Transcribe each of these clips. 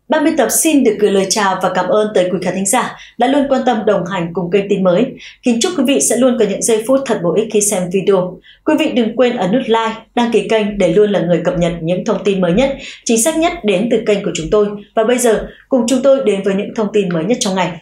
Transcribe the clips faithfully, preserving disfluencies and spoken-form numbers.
Ban biên tập xin được gửi lời chào và cảm ơn tới quý khán thính giả đã luôn quan tâm đồng hành cùng kênh tin mới. Kính chúc quý vị sẽ luôn có những giây phút thật bổ ích khi xem video. Quý vị đừng quên ấn nút like, đăng ký kênh để luôn là người cập nhật những thông tin mới nhất, chính xác nhất đến từ kênh của chúng tôi. Và bây giờ, cùng chúng tôi đến với những thông tin mới nhất trong ngày.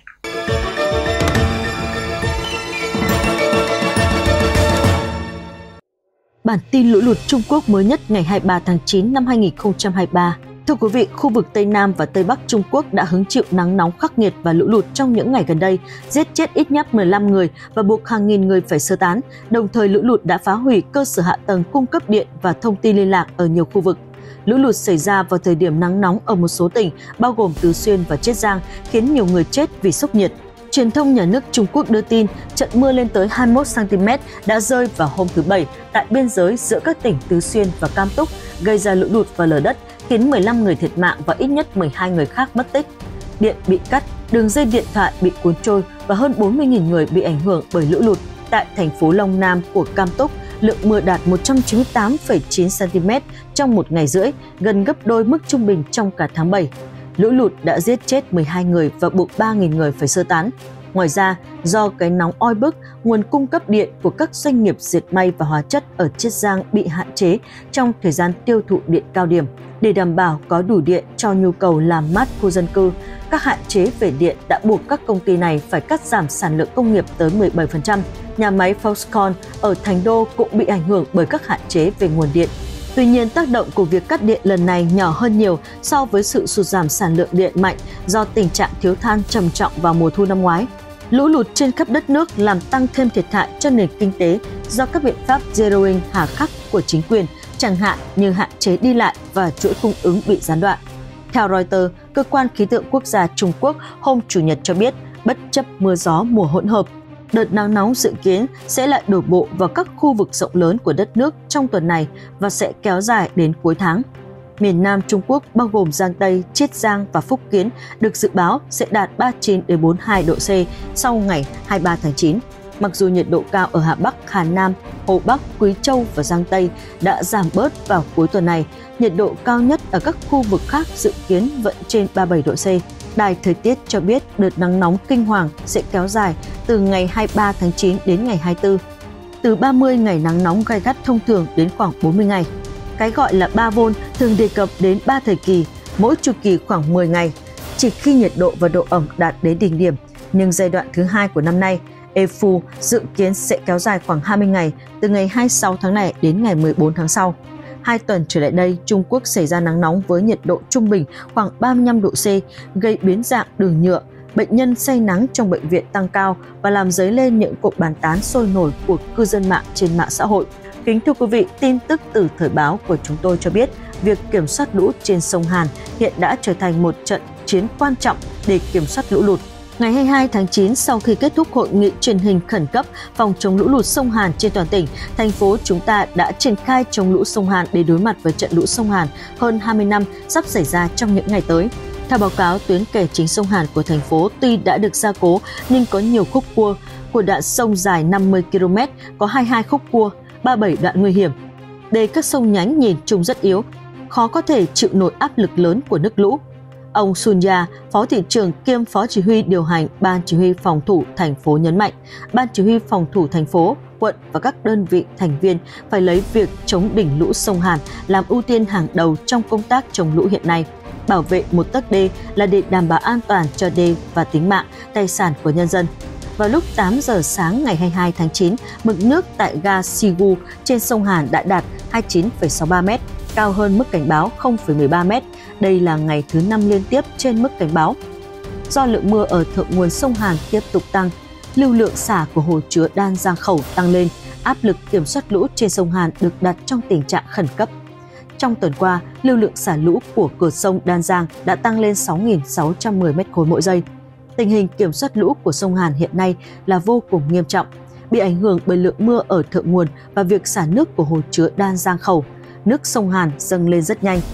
Bản tin lũ lụt Trung Quốc mới nhất ngày hai mươi ba tháng chín năm hai nghìn không trăm hai mươi ba. Thưa quý vị, khu vực Tây Nam và Tây Bắc Trung Quốc đã hứng chịu nắng nóng khắc nghiệt và lũ lụt trong những ngày gần đây, giết chết ít nhất mười lăm người và buộc hàng nghìn người phải sơ tán. Đồng thời, lũ lụt đã phá hủy cơ sở hạ tầng cung cấp điện và thông tin liên lạc ở nhiều khu vực. Lũ lụt xảy ra vào thời điểm nắng nóng ở một số tỉnh, bao gồm Tứ Xuyên và Chiết Giang, khiến nhiều người chết vì sốc nhiệt. Truyền thông nhà nước Trung Quốc đưa tin trận mưa lên tới hai mươi mốt xăng-ti-mét đã rơi vào hôm thứ Bảy tại biên giới giữa các tỉnh Tứ Xuyên và Cam Túc, gây ra lũ lụt và lở đất, khiến mười lăm người thiệt mạng và ít nhất mười hai người khác mất tích. Điện bị cắt, đường dây điện thoại bị cuốn trôi và hơn bốn mươi nghìn người bị ảnh hưởng bởi lũ lụt. Tại thành phố Long Nam của Cam Túc, lượng mưa đạt một trăm chín mươi tám phẩy chín xăng-ti-mét trong một ngày rưỡi, gần gấp đôi mức trung bình trong cả tháng bảy. Lũ lụt đã giết chết mười hai người và buộc ba nghìn người phải sơ tán. Ngoài ra, do cái nóng oi bức, nguồn cung cấp điện của các doanh nghiệp dệt may và hóa chất ở Chiết Giang bị hạn chế trong thời gian tiêu thụ điện cao điểm. Để đảm bảo có đủ điện cho nhu cầu làm mát khu dân cư, các hạn chế về điện đã buộc các công ty này phải cắt giảm sản lượng công nghiệp tới mười bảy phần trăm. Nhà máy Foxconn ở Thành Đô cũng bị ảnh hưởng bởi các hạn chế về nguồn điện. Tuy nhiên, tác động của việc cắt điện lần này nhỏ hơn nhiều so với sự sụt giảm sản lượng điện mạnh do tình trạng thiếu than trầm trọng vào mùa thu năm ngoái. Lũ lụt trên khắp đất nước làm tăng thêm thiệt hại cho nền kinh tế do các biện pháp zeroing hà khắc của chính quyền, chẳng hạn như hạn chế đi lại và chuỗi cung ứng bị gián đoạn. Theo Reuters, cơ quan khí tượng quốc gia Trung Quốc hôm Chủ nhật cho biết, bất chấp mưa gió mùa hỗn hợp, đợt nắng nóng dự kiến sẽ lại đổ bộ vào các khu vực rộng lớn của đất nước trong tuần này và sẽ kéo dài đến cuối tháng. Miền Nam Trung Quốc bao gồm Giang Tây, Chiết Giang và Phúc Kiến được dự báo sẽ đạt ba mươi chín đến bốn mươi hai độ C sau ngày hai mươi ba tháng chín. Mặc dù nhiệt độ cao ở Hà Bắc, Hà Nam, Hồ Bắc, Quý Châu và Giang Tây đã giảm bớt vào cuối tuần này, nhiệt độ cao nhất ở các khu vực khác dự kiến vẫn trên ba mươi bảy độ C. Đài thời tiết cho biết đợt nắng nóng kinh hoàng sẽ kéo dài từ ngày hai mươi ba tháng chín đến ngày hai mươi tư. Từ ba mươi ngày nắng nóng gay gắt thông thường đến khoảng bốn mươi ngày. Cái gọi là ba vôn thường đề cập đến ba thời kỳ, mỗi chu kỳ khoảng mười ngày, chỉ khi nhiệt độ và độ ẩm đạt đến đỉnh điểm. Nhưng giai đoạn thứ hai của năm nay, Ephu dự kiến sẽ kéo dài khoảng hai mươi ngày, từ ngày hai mươi sáu tháng này đến ngày mười bốn tháng sau. Hai tuần trở lại đây, Trung Quốc xảy ra nắng nóng với nhiệt độ trung bình khoảng ba mươi lăm độ C, gây biến dạng đường nhựa, bệnh nhân say nắng trong bệnh viện tăng cao và làm dấy lên những cuộc bàn tán sôi nổi của cư dân mạng trên mạng xã hội. Kính thưa quý vị, tin tức từ thời báo của chúng tôi cho biết, việc kiểm soát lũ trên sông Hàn hiện đã trở thành một trận chiến quan trọng để kiểm soát lũ lụt. Ngày hai mươi hai tháng chín, sau khi kết thúc hội nghị truyền hình khẩn cấp phòng chống lũ lụt sông Hàn trên toàn tỉnh, thành phố chúng ta đã triển khai chống lũ sông Hàn để đối mặt với trận lũ sông Hàn hơn hai mươi năm sắp xảy ra trong những ngày tới. Theo báo cáo, tuyến kè chính sông Hàn của thành phố tuy đã được gia cố nhưng có nhiều khúc cua. Của đoạn sông dài năm mươi ki lô mét có hai mươi hai khúc cua, ba mươi bảy đoạn nguy hiểm. Đê các sông nhánh nhìn chung rất yếu, khó có thể chịu nổi áp lực lớn của nước lũ. Ông Sun Ya, Phó thị trưởng kiêm Phó chỉ huy điều hành Ban chỉ huy phòng thủ thành phố nhấn mạnh, Ban chỉ huy phòng thủ thành phố, quận và các đơn vị thành viên phải lấy việc chống đỉnh lũ sông Hàn làm ưu tiên hàng đầu trong công tác chống lũ hiện nay. Bảo vệ một tấc đê là để đảm bảo an toàn cho đê và tính mạng, tài sản của nhân dân. Vào lúc tám giờ sáng ngày hai mươi hai tháng chín, mực nước tại ga Sigu trên sông Hàn đã đạt hai mươi chín phẩy sáu mươi ba mét, cao hơn mức cảnh báo không phẩy mười ba mét. Đây là ngày thứ năm liên tiếp trên mức cảnh báo. Do lượng mưa ở thượng nguồn sông Hàn tiếp tục tăng, lưu lượng xả của hồ chứa Đan Giang Khẩu tăng lên, áp lực kiểm soát lũ trên sông Hàn được đặt trong tình trạng khẩn cấp. Trong tuần qua, lưu lượng xả lũ của cửa sông Đan Giang đã tăng lên sáu nghìn sáu trăm mười mét khối mỗi giây. Tình hình kiểm soát lũ của sông Hàn hiện nay là vô cùng nghiêm trọng, bị ảnh hưởng bởi lượng mưa ở thượng nguồn và việc xả nước của hồ chứa Đan Giang Khẩu. Nước sông Hàn dâng lên rất nhanh.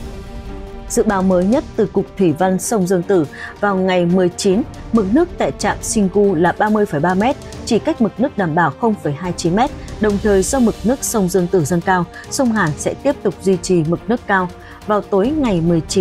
Dự báo mới nhất từ Cục Thủy văn sông Dương Tử vào ngày mười chín, mực nước tại trạm Singu là ba mươi phẩy ba mét, chỉ cách mực nước đảm bảo không phẩy hai mươi chín mét. Đồng thời do mực nước sông Dương Tử dâng cao, sông Hàn sẽ tiếp tục duy trì mực nước cao. Vào tối ngày mười chín,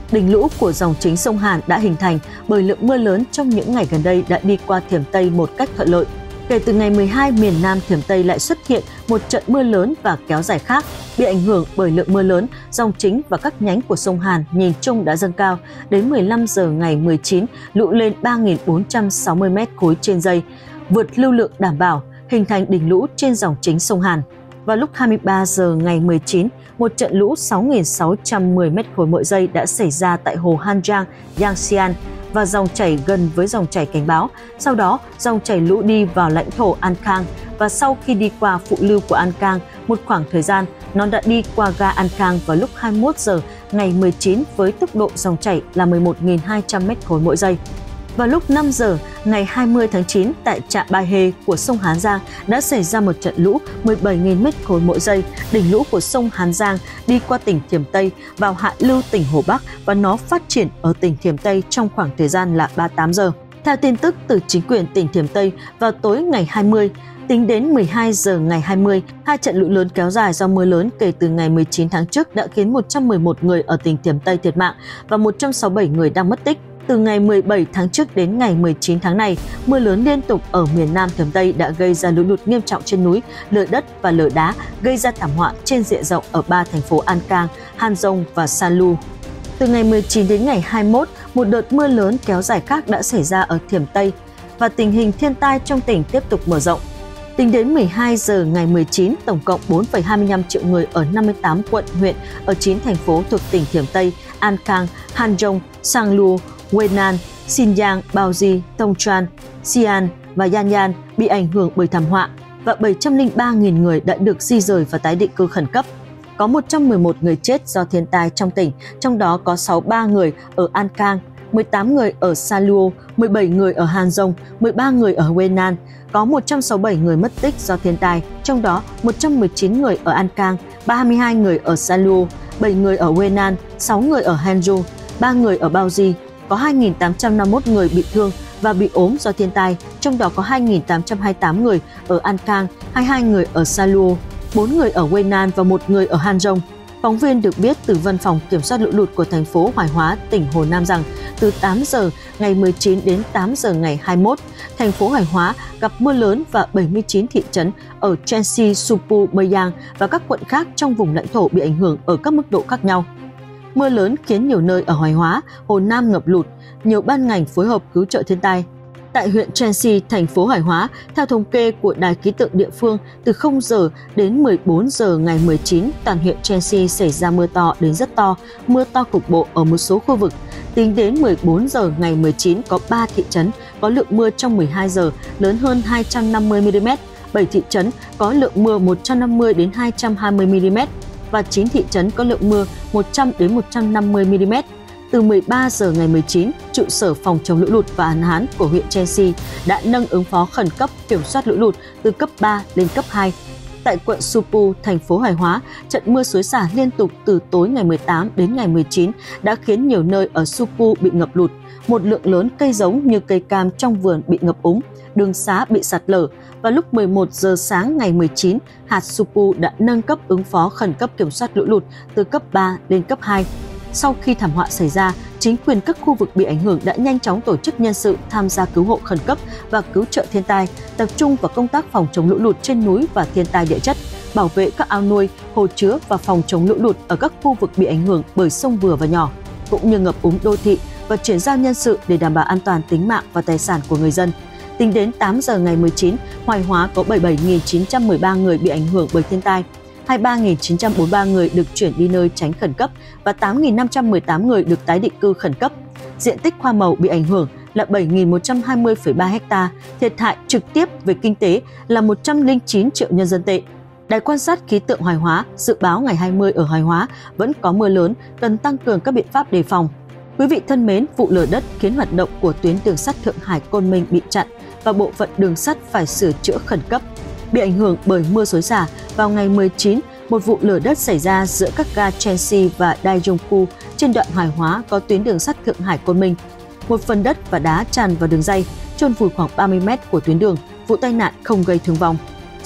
Đỉnh lũ của dòng chính sông Hàn đã hình thành bởi lượng mưa lớn trong những ngày gần đây đã đi qua Thiểm Tây một cách thuận lợi. Kể từ ngày mười hai, miền Nam Thiểm Tây lại xuất hiện một trận mưa lớn và kéo dài khác. Bị ảnh hưởng bởi lượng mưa lớn, dòng chính và các nhánh của sông Hàn nhìn chung đã dâng cao. Đến mười lăm giờ ngày mười chín, lũ lên ba nghìn bốn trăm sáu mươi mét khối trên giây, vượt lưu lượng đảm bảo, hình thành đỉnh lũ trên dòng chính sông Hàn. Vào lúc hai mươi ba giờ ngày mười chín, một trận lũ sáu nghìn sáu trăm mười mét khối mỗi giây đã xảy ra tại hồ Hanjiang, Yangtze và dòng chảy gần với dòng chảy cảnh báo. Sau đó, dòng chảy lũ đi vào lãnh thổ An Khang và sau khi đi qua phụ lưu của An Khang một khoảng thời gian, nó đã đi qua ga An Khang vào lúc hai mươi mốt giờ ngày mười chín với tốc độ dòng chảy là mười một nghìn hai trăm mét khối mỗi giây. Vào lúc năm giờ ngày hai mươi tháng chín, tại trạm Bai Hê của sông Hán Giang đã xảy ra một trận lũ mười bảy nghìn mét khối mỗi giây. Đỉnh lũ của sông Hán Giang đi qua tỉnh Thiểm Tây vào hạ lưu tỉnh Hồ Bắc và nó phát triển ở tỉnh Thiểm Tây trong khoảng thời gian là ba mươi tám giờ. Theo tin tức từ chính quyền tỉnh Thiểm Tây, vào tối ngày hai mươi, tính đến mười hai giờ ngày hai mươi, hai trận lũ lớn kéo dài do mưa lớn kể từ ngày mười chín tháng trước đã khiến một trăm mười một người ở tỉnh Thiểm Tây thiệt mạng và một trăm sáu mươi bảy người đang mất tích. Từ ngày mười bảy tháng trước đến ngày mười chín tháng này, mưa lớn liên tục ở miền Nam Thiểm Tây đã gây ra lũ lụt nghiêm trọng trên núi, lở đất và lở đá, gây ra thảm họa trên diện rộng ở ba thành phố An Khang, Hanzhong và Sanlu. Từ ngày mười chín đến ngày hai mươi mốt, một đợt mưa lớn kéo dài khác đã xảy ra ở Thiểm Tây và tình hình thiên tai trong tỉnh tiếp tục mở rộng. Tính đến mười hai giờ ngày mười chín, tổng cộng bốn phẩy hai mươi lăm triệu người ở năm mươi tám quận, huyện ở chín thành phố thuộc tỉnh Thiểm Tây, An Khang, Hanzhong, Sanlu, Wenan, Xinjiang, Baozi, Tongchuan, Xi'an và Yanyan bị ảnh hưởng bởi thảm họa và bảy trăm lẻ ba nghìn người đã được di rời và tái định cư khẩn cấp. Có một trăm mười một người chết do thiên tai trong tỉnh, trong đó có sáu mươi ba người ở An Khang, mười tám người ở Sanlu, mười bảy người ở Hanzhong, mười ba người ở Wenan. Có một trăm sáu mươi bảy người mất tích do thiên tai, trong đó một trăm mười chín người ở An Khang, ba mươi hai người ở Sanlu, bảy người ở Wenan, sáu người ở Hanzhong, ba người ở Baozi. Có hai nghìn tám trăm năm mươi mốt người bị thương và bị ốm do thiên tai, trong đó có hai nghìn tám trăm hai mươi tám người ở An Khang, hai mươi hai người ở Sanlu, bốn người ở Wenan và một người ở Hanzhong. Phóng viên được biết từ Văn phòng Kiểm soát lũ lụt của thành phố Hoài Hóa, tỉnh Hồ Nam rằng từ tám giờ ngày mười chín đến tám giờ ngày hai mươi mốt, thành phố Hoài Hóa gặp mưa lớn và bảy mươi chín thị trấn ở Chensi, Supu, Meyang và các quận khác trong vùng lãnh thổ bị ảnh hưởng ở các mức độ khác nhau. Mưa lớn khiến nhiều nơi ở Hoài Hóa, Hồ Nam ngập lụt, nhiều ban ngành phối hợp cứu trợ thiên tai. Tại huyện Chensi, thành phố Hoài Hóa, theo thống kê của Đài khí tượng địa phương, từ không giờ đến mười bốn giờ ngày mười chín, toàn huyện Chensi xảy ra mưa to đến rất to, mưa to cục bộ ở một số khu vực. Tính đến mười bốn giờ ngày mười chín, có ba thị trấn có lượng mưa trong mười hai giờ lớn hơn hai trăm năm mươi mi li mét, bảy thị trấn có lượng mưa một trăm năm mươi đến hai trăm hai mươi mi li mét và chín thị trấn có lượng mưa một trăm đến một trăm năm mươi mi li mét. Từ mười ba giờ ngày mười chín, trụ sở phòng chống lũ lụt và hạn hán của huyện Chensi đã nâng ứng phó khẩn cấp kiểm soát lũ lụt từ cấp ba lên cấp hai. Tại quận Supu, thành phố Hoài Hóa, trận mưa xối xả liên tục từ tối ngày mười tám đến ngày mười chín đã khiến nhiều nơi ở Supu bị ngập lụt. Một lượng lớn cây giống như cây cam trong vườn bị ngập úng, đường xá bị sạt lở. Vào lúc mười một giờ sáng ngày mười chín, hạt Supu đã nâng cấp ứng phó khẩn cấp kiểm soát lũ lụt từ cấp ba lên cấp hai. Sau khi thảm họa xảy ra, chính quyền các khu vực bị ảnh hưởng đã nhanh chóng tổ chức nhân sự tham gia cứu hộ khẩn cấp và cứu trợ thiên tai, tập trung vào công tác phòng chống lũ lụt trên núi và thiên tai địa chất, bảo vệ các ao nuôi, hồ chứa và phòng chống lũ lụt ở các khu vực bị ảnh hưởng bởi sông vừa và nhỏ, cũng như ngập úng đô thị và chuyển giao nhân sự để đảm bảo an toàn tính mạng và tài sản của người dân. Tính đến tám giờ ngày mười chín, Hoài Hóa có bảy mươi bảy nghìn chín trăm mười ba người bị ảnh hưởng bởi thiên tai, hai mươi ba nghìn chín trăm bốn mươi ba người được chuyển đi nơi tránh khẩn cấp và tám nghìn năm trăm mười tám người được tái định cư khẩn cấp. Diện tích hoa màu bị ảnh hưởng là bảy nghìn một trăm hai mươi phẩy ba ha, thiệt hại trực tiếp về kinh tế là một trăm lẻ chín triệu nhân dân tệ. Đài quan sát khí tượng Hoài Hóa dự báo ngày hai mươi ở Hoài Hóa vẫn có mưa lớn, cần tăng cường các biện pháp đề phòng. Quý vị thân mến, vụ lở đất khiến hoạt động của tuyến đường sắt Thượng Hải - Côn Minh bị chặn và bộ phận đường sắt phải sửa chữa khẩn cấp. Bị ảnh hưởng bởi mưa xối xả, vào ngày mười chín, một vụ lở đất xảy ra giữa các ga Chensi và Daejeongu trên đoạn Hoài Hóa có tuyến đường sắt Thượng Hải - Côn Minh. Một phần đất và đá tràn vào đường ray, chôn vùi khoảng ba mươi mét của tuyến đường. Vụ tai nạn không gây thương vong.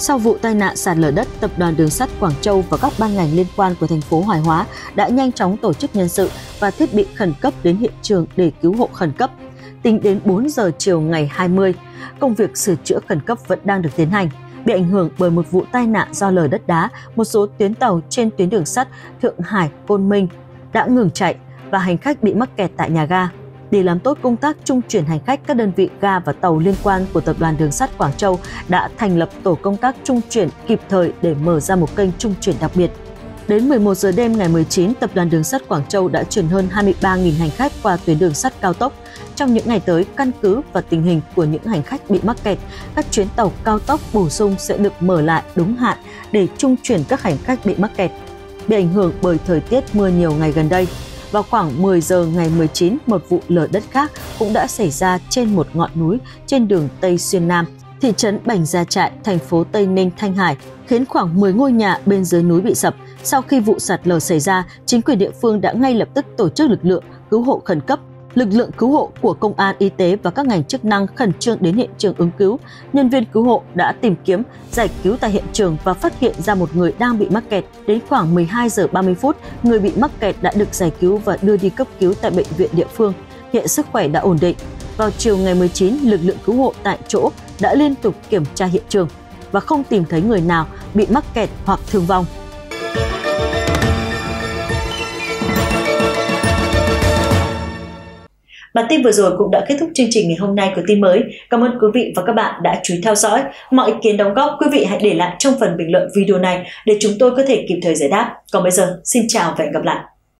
Sau vụ tai nạn sạt lở đất, Tập đoàn Đường sắt Quảng Châu và các ban ngành liên quan của thành phố Hoài Hóa đã nhanh chóng tổ chức nhân sự và thiết bị khẩn cấp đến hiện trường để cứu hộ khẩn cấp. Tính đến bốn giờ chiều ngày hai mươi, công việc sửa chữa khẩn cấp vẫn đang được tiến hành. Bị ảnh hưởng bởi một vụ tai nạn do lở đất đá, một số tuyến tàu trên tuyến đường sắt Thượng Hải - Côn Minh đã ngừng chạy và hành khách bị mắc kẹt tại nhà ga. Để làm tốt công tác trung chuyển hành khách, các đơn vị ga và tàu liên quan của Tập đoàn Đường sắt Quảng Châu đã thành lập tổ công tác trung chuyển kịp thời để mở ra một kênh trung chuyển đặc biệt. Đến mười một giờ đêm ngày mười chín, Tập đoàn Đường sắt Quảng Châu đã chuyển hơn hai mươi ba nghìn hành khách qua tuyến đường sắt cao tốc. Trong những ngày tới, căn cứ và tình hình của những hành khách bị mắc kẹt, các chuyến tàu cao tốc bổ sung sẽ được mở lại đúng hạn để trung chuyển các hành khách bị mắc kẹt. Bị ảnh hưởng bởi thời tiết mưa nhiều ngày gần đây, vào khoảng mười giờ ngày mười chín, một vụ lở đất khác cũng đã xảy ra trên một ngọn núi trên đường Tây Xuyên Nam, thị trấn Bảnh Gia Trại, thành phố Tây Ninh, Thanh Hải, khiến khoảng mười ngôi nhà bên dưới núi bị sập. Sau khi vụ sạt lở xảy ra, chính quyền địa phương đã ngay lập tức tổ chức lực lượng cứu hộ khẩn cấp. Lực lượng cứu hộ của công an, y tế và các ngành chức năng khẩn trương đến hiện trường ứng cứu. Nhân viên cứu hộ đã tìm kiếm, giải cứu tại hiện trường và phát hiện ra một người đang bị mắc kẹt. Đến khoảng mười hai giờ ba mươi phút, người bị mắc kẹt đã được giải cứu và đưa đi cấp cứu tại bệnh viện địa phương. Hiện sức khỏe đã ổn định. Vào chiều ngày mười chín, lực lượng cứu hộ tại chỗ đã liên tục kiểm tra hiện trường và không tìm thấy người nào bị mắc kẹt hoặc thương vong. Bản tin vừa rồi cũng đã kết thúc chương trình ngày hôm nay của tin mới. Cảm ơn quý vị và các bạn đã chú ý theo dõi. Mọi ý kiến đóng góp quý vị hãy để lại trong phần bình luận video này để chúng tôi có thể kịp thời giải đáp. Còn bây giờ, xin chào và hẹn gặp lại.